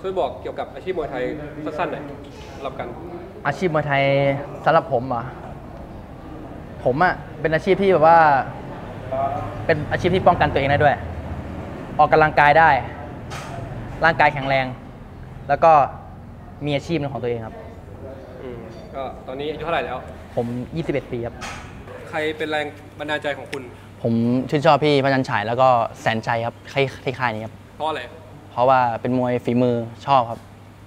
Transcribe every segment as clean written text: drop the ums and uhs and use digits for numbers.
ช่วยบอกเกี่ยวกับอาชีพมวยไทยสั้นๆหน่อยสำหรับกันอาชีพมวยไทยสำหรับผมอ่ะผมอ่ะเป็นอาชีพที่แบบว่าเป็นอาชีพที่ป้องกันตัวเองได้ด้วยออกกำลังกายได้ร่างกายแข็งแรงแล้วก็มีอาชีพเป็นของตัวเองครับก็ตอนนี้อายุเท่าไหร่แล้วผม21 ปีครับใครเป็นแรงบันดาลใจของคุณผมชื่นชอบพี่พระจันฉายแล้วก็แสนใจครับที่ค่ายนี้ครับเพราะอะไรเพราะว่าเป็นมวยฝีมือชอบครับ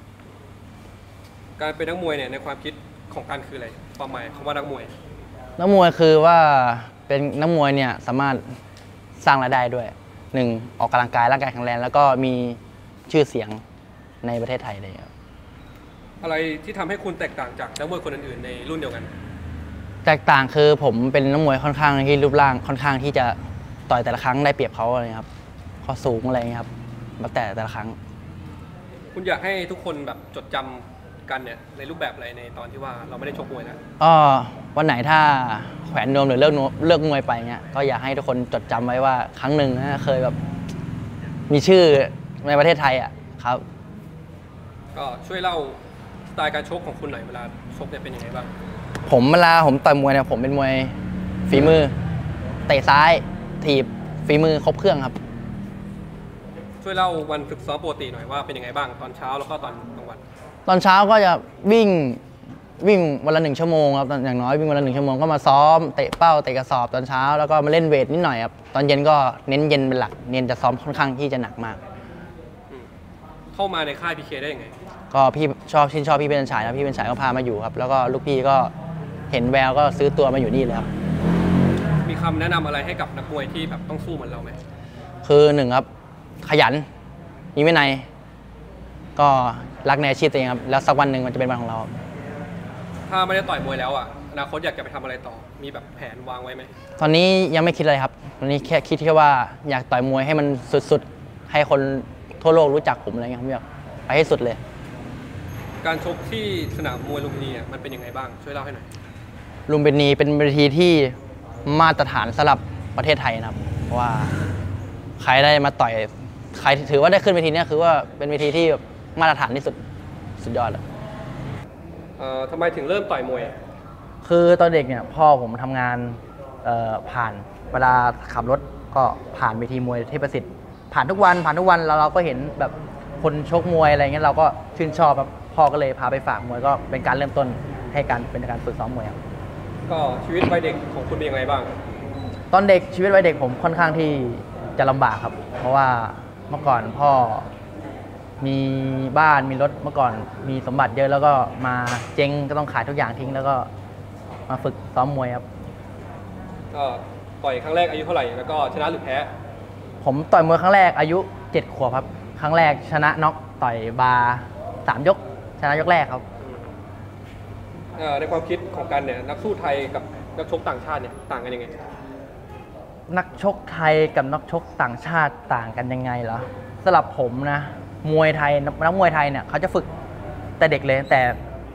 การเป็นนักมวยเนี่ยในความคิดของการคืออะไรความหมายคำว่านักมวยคือว่าเป็นนักมวยเนี่ยสามารถสร้างรายได้ด้วย1ออกกำลังกายร่างกายแข็งแรงแล้วก็มีชื่อเสียงในประเทศไทยเลยครับอะไรที่ทำให้คุณแตกต่างจากนักมวยคนอื่นๆในรุ่นเดียวกันแตกต่างคือผมเป็นนักมวยค่อนข้างที่รูปร่างค่อนข้างที่จะต่อยแต่ละครั้งได้เปรียบเขาอะไรครับข้อสูงอะไรเงี้ยครับมาแต่ละครั้งคุณอยากให้ทุกคนแบบจดจำกันเนี่ยในรูปแบบอะไรในตอนที่ว่าเราไม่ได้ชกมวยแล้ววันไหนถ้าแขวนนวมหรือเลิกมวยไปเงี้ยก็อยากให้ทุกคนจดจำไว้ว่าครั้งหนึ่งนะเคยแบบมีชื่อในประเทศไทยอ่ะครับก็ช่วยเล่าสไตล์การชกของคุณหน่อยเวลาชกเนี่ยเป็นยังไงบ้างเวลาผมต่อยมวยเนี่ยผมเป็นมวยฝีมือเตะซ้ายถีบฝีมือครบเครื่องครับช่วยเล่าวันฝึกซ้อมปกติหน่อยว่าเป็นยังไงบ้างตอนเช้าแล้วก็ตอนกลางวันตอนเช้าก็จะวิ่งวันละ1 ชั่วโมงครับอย่างน้อยวิ่งวันละ1 ชั่วโมงก็มาซ้อมเตะเป้าเตะกระสอบตอนเช้าแล้วก็มาเล่นเวทนิดหน่อยครับตอนเย็นก็เน้นเย็นเป็นหลักเน้นจะซ้อมค่อนข้างที่จะหนักมากเข้ามาในค่ายพีเคได้ยังไงก็พี่ชื่นชอบพี่เป็นฉายนะพี่เป็นฉายก็พามาอยู่ครับแล้วก็ลูกพี่ก็เห็นแววก็ซื้อตัวมาอยู่นี่เลยครับมีคำแนะนำอะไรให้กับนักมวยที่แบบต้องสู้เหมือนเราไหมคือ1ครับขยันมีวินัยก็รักในอาชีพตัวเองครับแล้วสักวันหนึ่งมันจะเป็นวันของเราถ้าไม่ได้ต่อยมวยแล้วอ่ะอนาคตอยากจะไปทำอะไรต่อมีแบบแผนวางไว้ไหมตอนนี้ยังไม่คิดอะไรครับตอนนี้แค่คิดแค่ว่าอยากต่อยมวยให้มันสุดๆให้คนทั่วโลกรู้จักผมอะไรเงี้ยผมอยากไปให้สุดเลยการชกที่สนามมวยลุมพินีมันเป็นยังไงบ้างช่วยเล่าให้หน่อยลุมพินีเป็นเวทีที่มาตรฐานสำหรับประเทศไทยนะครับเพราะว่าใครได้มาต่อยใครถือว่าได้ขึ้นเวทีนี้คือว่าเป็นเวทีที่มาตรฐานที่สุดยอดเลยทำไมถึงเริ่มต่อยมวยคือตอนเด็กเนี่ยพ่อผมทำงานผ่านเวลาขับรถก็ผ่านเวทีมวยเทพประสิทธิ์ผ่านทุกวันแล้วเราก็เห็นแบบคนชกมวยอะไรเงี้ยเราก็ชื่นชอบครับพ่อก็เลยพาไปฝากมวยก็เป็นการเริ่มต้นให้เป็นการฝึกซ้อมมวยครับก็ชีวิตวัยเด็กของคุณเป็นยังไงบ้างตอนเด็กชีวิตวัยเด็กผมค่อนข้างที่จะลำบากครับเพราะว่าเมื่อก่อนพ่อมีบ้านมีรถเมื่อก่อนมีสมบัติเยอะแล้วก็มาเจ๊งก็ต้องขายทุกอย่างทิ้งแล้วก็มาฝึกซ้อมมวยครับก็ต่อยครั้งแรกอายุเท่าไหร่แล้วก็ชนะหรือแพ้ผมต่อยมวยครั้งแรกอายุ7 ขวบครับครั้งแรกชนะน็อกต่อยบาร์3 ยกชนะยกแรกครับในความคิดของกันเนี่ยนักสู้ไทยกับนักชกต่างชาติเนี่ยต่างกันยังไงนักชกไทยกับนักชกต่างชาติต่างกันยังไงเหรอสำหรับผมนะมวยไทยนักมวยไทยเนี่ยเขาจะฝึกแต่เด็กเลยแต่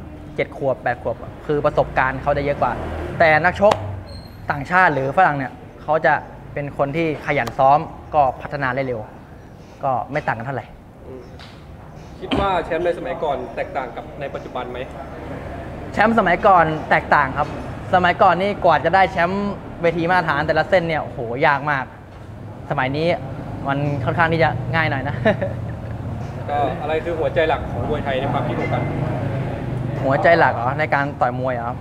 7 ขวบ8 ขวบคือประสบการณ์เขาจะเยอะกว่าแต่นักชกต่างชาติหรือฝรั่งเนี่ยเขาจะเป็นคนที่ขยันซ้อมก็พัฒนาได้เร็วก็ไม่ต่างกันเท่าไหร่คิดว่าแชมป์ในสมัยก่อนแตกต่างกับในปัจจุบันไหมแชมป์สมัยก่อนแตกต่างครับสมัยก่อนนี่กว่าจะได้แชมป์เวทีมาตรฐานแต่ละเส้นเนี่ยโอ้โหยากมากสมัยนี้มันค่อนข้างที่จะง่ายหน่อยนะก็อะไรคือหัวใจหลักของมวยไทยในความคิดของกันหัวใจหลักเหรอในการต่อยมวยเหรอ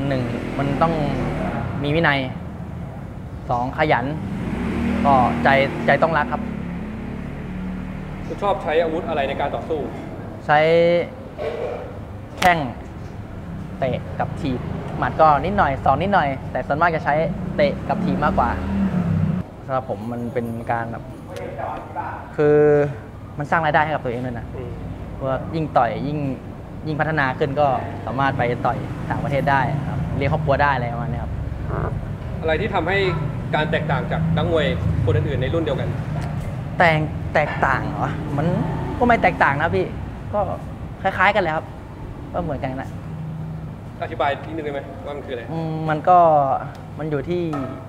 1มันต้องมีวินัย2ขยันก็ใจต้องรักครับคุณชอบใช้อาวุธอะไรในการต่อสู้ใช้แข้งเตะกับถีบหมัดก็นิดหน่อย2นิดหน่อยแต่ส่วนมากจะใช้เตะกับถีบมากกว่าสำหรับผมมันเป็นการแบบคือมันสร้างรายได้ให้กับตัวเองด้วยนะเพราะว่ายิ่งต่อยยิ่งพัฒนาขึ้นก็สามารถไปต่อยต่างประเทศได้ครับเลี้ยงครอบครัวได้อะไรประมาณนี้ครับอะไรที่ทำให้การแตกต่างจากนักมวยคนอื่นๆในรุ่นเดียวกันแตกต่างเหรอมันก็ไม่แตกต่างนะพี่ก็คล้ายๆกันเลยครับก็เหมือนกันนะอธิบายนิดนึงได้ไหมว่ามันคืออะไรมันอยู่ที่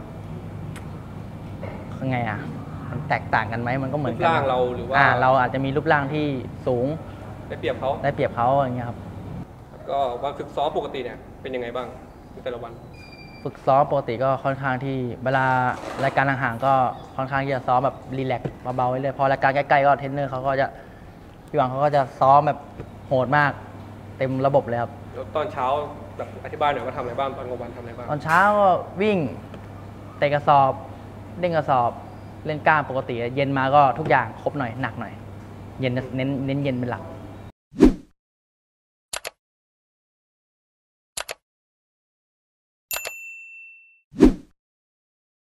ยังไงอ่ะมันแตกต่างกันไหมมันก็เหมือนกันรูปร่างเราหรือว่าเราอาจจะมีรูปร่างที่สูงได้เปรียบเขาได้เปรียบเขาอย่างเงี้ยครับก็วันฝึกซ้อมปกติเนี่ยเป็นยังไงบ้างในแต่ละวันฝึกซ้อมปกติก็ค่อนข้างที่เวลารายการห่างๆก็ค่อนข้างที่จะซ้อมแบบรีแลกซ์เบาๆไว้เลยพอรายการใกล้ๆก็เทรนเนอร์เขาก็จะพี่หวังเขาก็จะซ้อมแบบโหดมากเต็มระบบเลยครับแล้วตอนเช้าแบบอธิบายหน่อยว่าทำอะไรบ้างตอนกลางวันทำอะไรบ้างตอนเช้าก็วิ่งเตะกระสอบเล่นกระสอบเล่นกล้ามปกติเย็นมาก็ทุกอย่างครบหน่อยหนักหน่อยเย็นเน้นเย็นเป็นหลัก